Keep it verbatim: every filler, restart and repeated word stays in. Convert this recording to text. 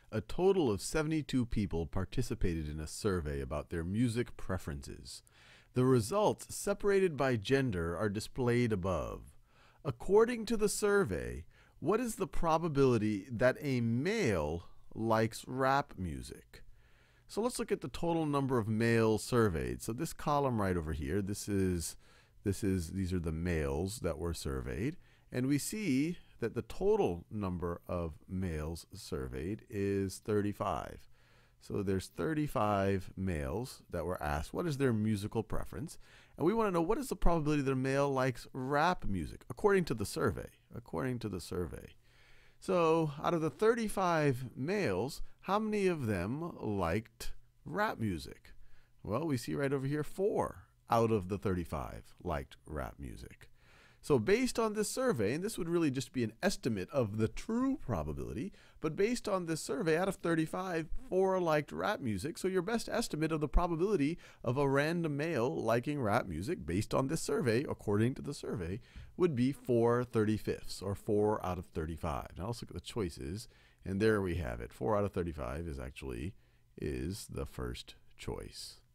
A total of seventy-two people participated in a survey about their music preferences. The results, separated by gender, are displayed above. According to the survey, what is the probability that a male likes rap music? So let's look at the total number of males surveyed. So this column right over here, this is, this is, these are the males that were surveyed. And we see that the total number of males surveyed is thirty-five. So there's thirty-five males that were asked what is their musical preference. And we want to know what is the probability that a male likes rap music, according to the survey, according to the survey. So out of the thirty-five males, how many of them liked rap music? Well, we see right over here, four out of the thirty-five liked rap music. So based on this survey, and this would really just be an estimate of the true probability, but based on this survey, out of thirty-five, four liked rap music. So your best estimate of the probability of a random male liking rap music based on this survey, according to the survey, would be four thirty-fifths, or four out of thirty-five. Now let's look at the choices, and there we have it. four out of thirty-five is actually is the first choice.